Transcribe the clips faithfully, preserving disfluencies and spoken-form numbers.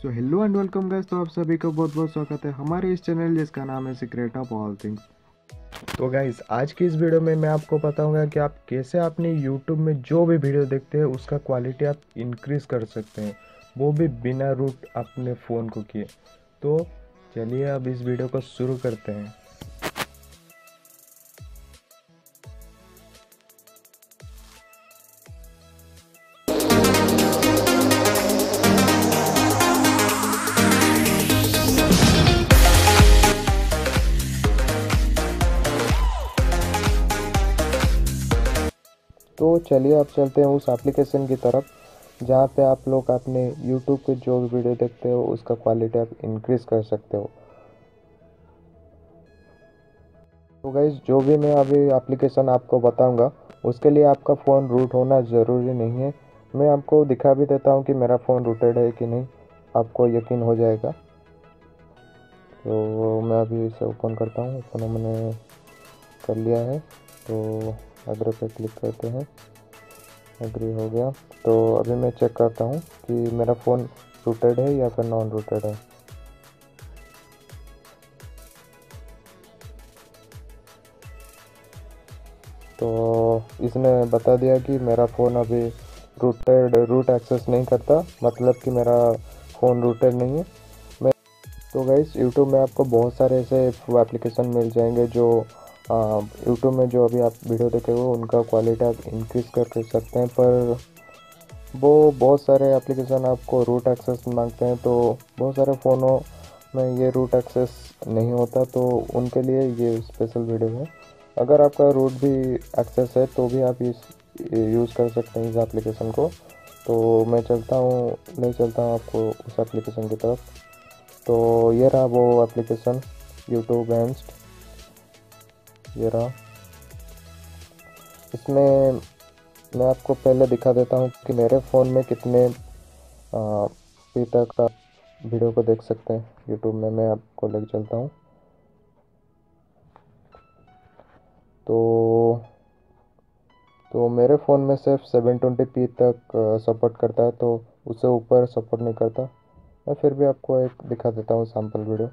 So hello and welcome guys. तो आप सभी को बहुत बहुत स्वागत है हमारे इस चैनल जिसका नाम है सीक्रेट ऑफ ऑल थिंग्स। तो गाइस आज की इस वीडियो में मैं आपको बताऊंगा कि आप कैसे अपने यूट्यूब में जो भी वीडियो देखते हैं उसका क्वालिटी आप इंक्रीज कर सकते हैं, वो भी बिना रूट अपने फ़ोन को किए। तो चलिए अब इस वीडियो को शुरू करते हैं। तो चलिए अब चलते हैं उस एप्लीकेशन की तरफ जहाँ पे आप लोग अपने यूट्यूब पे जो भी वीडियो देखते हो उसका क्वालिटी आप इंक्रीज़ कर सकते हो। तो गाइज जो भी मैं अभी एप्लीकेशन आपको बताऊंगा उसके लिए आपका फ़ोन रूट होना ज़रूरी नहीं है। मैं आपको दिखा भी देता हूँ कि मेरा फ़ोन रूटेड है कि नहीं, आपको यकीन हो जाएगा। तो मैं अभी इसे ओपन करता हूँ। ओपन मैंने कर लिया है, तो एग्री पे क्लिक करते हैं। एग्री हो गया। तो अभी मैं चेक करता हूँ कि मेरा फ़ोन रूटेड है या फिर नॉन रूटेड है। तो इसने बता दिया कि मेरा फ़ोन अभी रूटेड रूट एक्सेस नहीं करता, मतलब कि मेरा फ़ोन रूटेड नहीं है। मैं तो गाइस यूट्यूब में आपको बहुत सारे ऐसे एप्लीकेशन मिल जाएंगे जो यूट्यूब में जो अभी आप वीडियो देखे हो उनका क्वालिटी आप इंक्रीज़ कर सकते हैं, पर वो बहुत सारे एप्लीकेशन आपको रूट एक्सेस मांगते हैं। तो बहुत सारे फ़ोनों में ये रूट एक्सेस नहीं होता, तो उनके लिए ये स्पेशल वीडियो है। अगर आपका रूट भी एक्सेस है तो भी आप इस यूज़ कर सकते हैं इस एप्लीकेशन को। तो मैं चलता हूँ ले चलता हूँ आपको उस एप्लीकेशन की तरफ। तो ये रहा वो एप्लीकेशन यूट्यूब एंस्ट, ये रहा। इसमें मैं आपको पहले दिखा देता हूँ कि मेरे फ़ोन में कितने पी तक आप वीडियो को देख सकते हैं यूट्यूब में। मैं आपको लेके चलता हूँ। तो तो मेरे फ़ोन में सिर्फ सेवन ट्वेंटी पी तक सपोर्ट करता है, तो उससे ऊपर सपोर्ट नहीं करता। मैं फिर भी आपको एक दिखा देता हूँ सैम्पल वीडियो।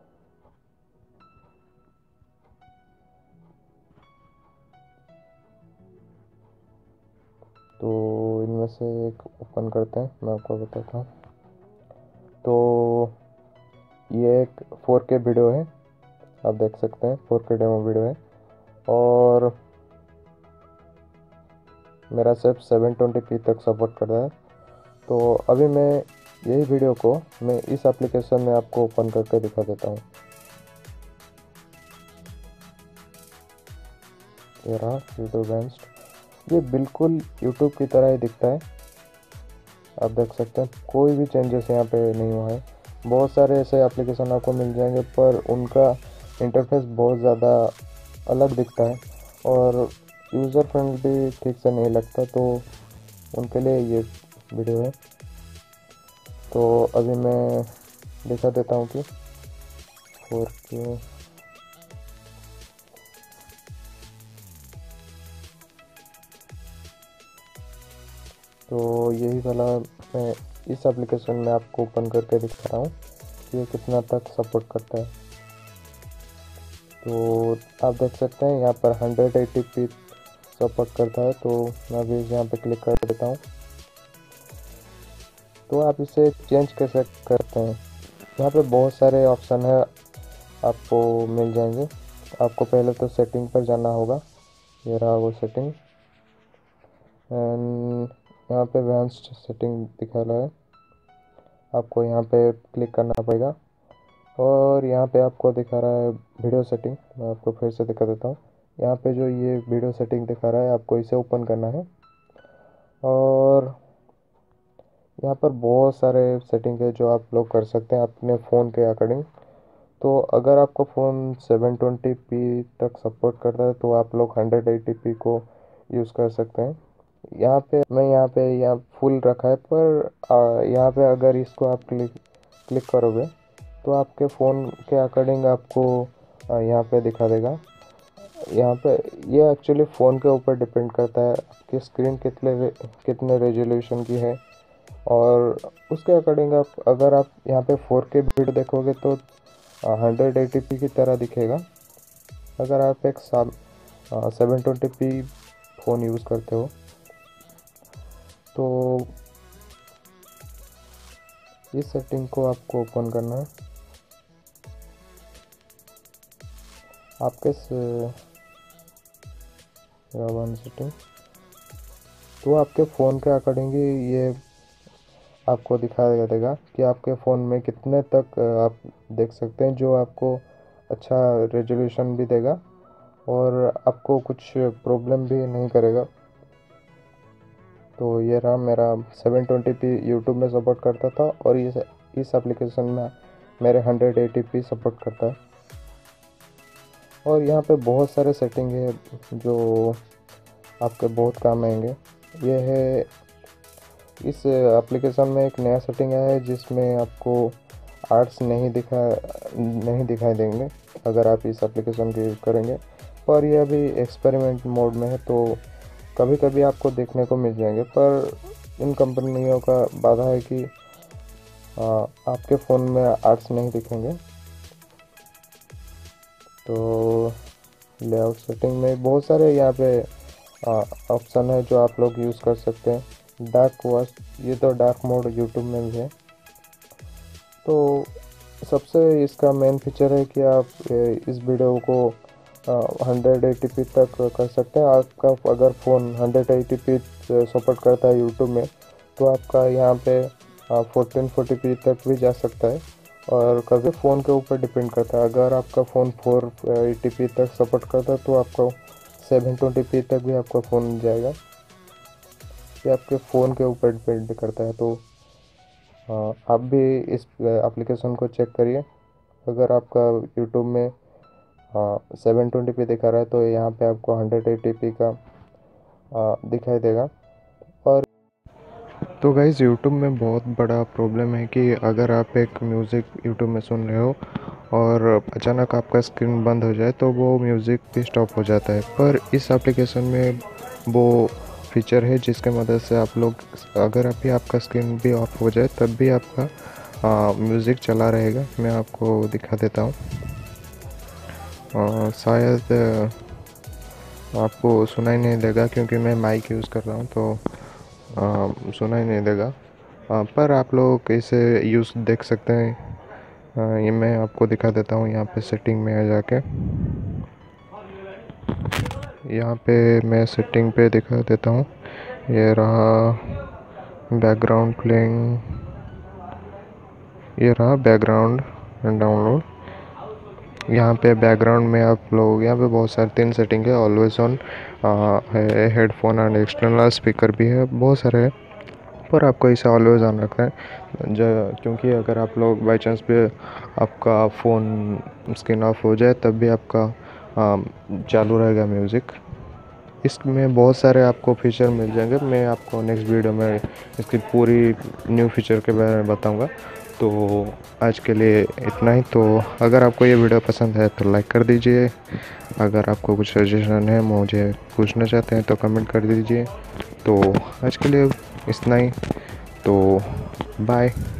तो इनमें से एक ओपन करते हैं, मैं आपको बताता हूँ। तो ये एक फोर के वीडियो है, आप देख सकते हैं फोर के डेमो वीडियो है, और मेरा सिर्फ सेवन ट्वेंटी पी तक सपोर्ट कर रहा है। तो अभी मैं यही वीडियो को मैं इस एप्लीकेशन में आपको ओपन करके दिखा देता हूँ। ये रहा यूट्यूब एंस्ट, ये बिल्कुल यूट्यूब की तरह ही दिखता है। आप देख सकते हैं कोई भी चेंजेस यहाँ पे नहीं हुआ है। बहुत सारे ऐसे एप्लीकेशन आपको मिल जाएंगे पर उनका इंटरफेस बहुत ज़्यादा अलग दिखता है और यूज़र फ्रेंडली ठीक से नहीं लगता, तो उनके लिए ये वीडियो है। तो अभी मैं दिखा देता हूँ कि फोर के तो यही वाला मैं इस एप्लीकेशन में आपको ओपन करके दिखा रहा हूँ कि ये कितना तक सपोर्ट करता है। तो आप देख सकते हैं यहाँ पर हंड्रेड एटी पी सपोर्ट करता है। तो मैं अभी यहाँ पे क्लिक कर देता हूँ। तो आप इसे चेंज कैसे करते हैं, यहाँ पे बहुत सारे ऑप्शन है आपको मिल जाएंगे। आपको पहले तो सेटिंग पर जाना होगा, ये रहा वो सेटिंग, एंड यहाँ पे एडवांस्ड सेटिंग दिखा रहा है, आपको यहाँ पे क्लिक करना पड़ेगा। और यहाँ पे आपको दिखा रहा है वीडियो सेटिंग, मैं आपको फिर से दिखा देता हूँ। यहाँ पे जो ये वीडियो सेटिंग दिखा रहा है आपको इसे ओपन करना है, और यहाँ पर बहुत सारे सेटिंग है जो आप लोग कर सकते हैं अपने फ़ोन के अकॉर्डिंग। तो अगर आपका फ़ोन सेवन ट्वेंटी पी तक सपोर्ट करता है तो आप लोग हंड्रेड एटी पी को यूज़ कर सकते हैं। यहाँ पे मैं यहाँ पे यहाँ फुल रखा है, पर आ, यहाँ पे अगर इसको आप क्लिक क्लिक करोगे तो आपके फ़ोन के अकॉर्डिंग आपको आ, यहाँ पे दिखा देगा। यहाँ पे ये एक्चुअली फ़ोन के ऊपर डिपेंड करता है आपकी स्क्रीन कितने कितने रेजोल्यूशन की है, और उसके अकॉर्डिंग आप अगर आप यहाँ पे फोर के वीडियो देखोगे तो हंड्रेड एटी पी की तरह दिखेगा। अगर आप एक seven twenty P phone use करते हो तो इस सेटिंग को आपको ओपन करना है। आपके वन सेटिंग तो आपके फ़ोन के अकॉर्डिंग ही ये आपको दिखाया देगा कि आपके फ़ोन में कितने तक आप देख सकते हैं, जो आपको अच्छा रेजोल्यूशन भी देगा और आपको कुछ प्रॉब्लम भी नहीं करेगा। तो ये रहा मेरा सेवन ट्वेंटी पी यूट्यूब में सपोर्ट करता था और ये इस एप्लीकेशन में मेरे हंड्रेड एटी पी सपोर्ट करता है। और यहाँ पे बहुत सारे सेटिंग है जो आपके बहुत काम आएंगे। ये है इस एप्लीकेशन में एक नया सेटिंग आया है जिसमें आपको आर्ट्स नहीं दिखा नहीं दिखाई देंगे अगर आप इस एप्लीकेशन को यूज़ करेंगे। पर यह अभी एक्सपेरिमेंट मोड में है तो कभी कभी आपको देखने को मिल जाएंगे, पर इन कंपनियों का वादा है कि आ, आपके फ़ोन में आर्ट्स नहीं दिखेंगे। तो लेआउट सेटिंग में बहुत सारे यहाँ पे ऑप्शन है जो आप लोग यूज़ कर सकते हैं। डार्क वॉच, ये तो डार्क मोड यूट्यूब में भी है। तो सबसे इसका मेन फीचर है कि आप इस वीडियो को हंड्रेड एटी पी तक कर सकते हैं। आपका अगर phone hundred eighty p support करता है यूट्यूब में तो आपका यहाँ पे फोर्टीन फोर्टी पी तक भी जा सकता है। और कभी फ़ोन के ऊपर डिपेंड करता है, अगर आपका फ़ोन फोर एटी पी तक सपोर्ट करता है तो आपका सेवन ट्वेंटी पी तक भी आपका फ़ोन जाएगा। ये आपके फ़ोन के ऊपर डिपेंड करता है। तो आप भी इस एप्लीकेशन को चेक करिए। अगर आपका यूट्यूब में सेवन ट्वेंटी पी दिखा रहा है तो यहाँ पे आपको हंड्रेड एटी पी का आ, दिखाई देगा। और तो गाइज़ यूट्यूब में बहुत बड़ा प्रॉब्लम है कि अगर आप एक म्यूज़िक यूट्यूब में सुन रहे हो और अचानक आपका स्क्रीन बंद हो जाए तो वो म्यूज़िक भी स्टॉप हो जाता है। पर इस एप्लीकेशन में वो फीचर है जिसके मदद से आप लोग अगर अभी आपका स्क्रीन भी ऑफ हो जाए तब भी आपका म्यूज़िक चला रहेगा। मैं आपको दिखा देता हूँ। शायद आपको सुनाई नहीं देगा क्योंकि मैं माइक यूज़ कर रहा हूँ तो आ, सुनाई नहीं देगा। आ, पर आप लोग इसे यूज़ देख सकते हैं। आ, ये मैं आपको दिखा देता हूँ। यहाँ पे सेटिंग में आ जाके यहाँ पे मैं सेटिंग पे दिखा देता हूँ। ये रहा बैकग्राउंड प्लेइंग, ये रहा बैकग्राउंड डाउनलोड। यहाँ पे बैकग्राउंड में आप लोग यहाँ पे बहुत सारे तीन सेटिंग है। ऑलवेज ऑन है, हेडफोन एंड एक्सटर्नल स्पीकर भी है, बहुत सारे है। पर आपको इसे ऑलवेज ऑन रखना है जो क्योंकि अगर आप लोग बाई चांस पे आपका फ़ोन स्क्रीन ऑफ हो जाए तब भी आपका आ, चालू रहेगा म्यूज़िक। इसमें बहुत सारे आपको फीचर मिल जाएंगे। मैं आपको नेक्स्ट वीडियो में इसकी पूरी न्यू फीचर के बारे में बताऊंगा। तो आज के लिए इतना ही। तो अगर आपको ये वीडियो पसंद है तो लाइक कर दीजिए। अगर आपको कुछ सजेशन है, मुझे पूछना चाहते हैं तो कमेंट कर दीजिए। तो आज के लिए इतना ही। तो बाय।